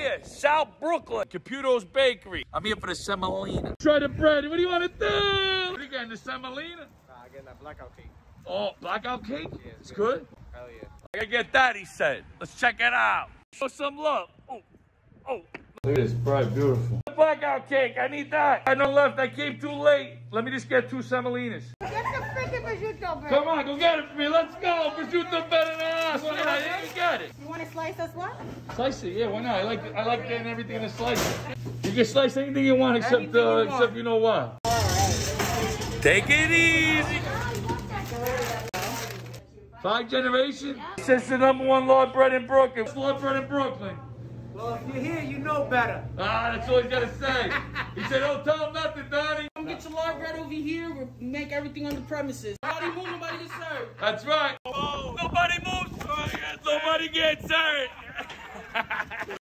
here, South Brooklyn, Caputo's Bakery. I'm here for the semolina. Try the bread. What do you want to do? What are you getting, the semolina? Nah, I'm getting that blackout cake. Oh, blackout cake? Yeah, it's good? Hell yeah. I gotta get that, he said. Let's check it out. Show some love. Oh, oh. Look at this bread, beautiful. Blackout cake, I need that. I know left, I came too late. Let me just get 2 semolinas. Get the freaking prosciutto bread. Come on, go get it for me. Let's go. Prosciutto better than us. Yeah, you get it. You want to slice us what? Slice it, yeah, why not? I like getting everything in a slice. You can slice anything you want except you know what. All right. Take it easy. 5 generations? Since the #1 Lord Bread in Brooklyn. Lord Bread in Brooklyn. Well, if you're here, you know better. Ah, that's all he's gotta say. He said, don't tell him nothing, Donnie. Come get your lard bread over here. We'll make everything on the premises. Nobody move, nobody get served. That's right. Oh, nobody moves. Nobody gets hurt.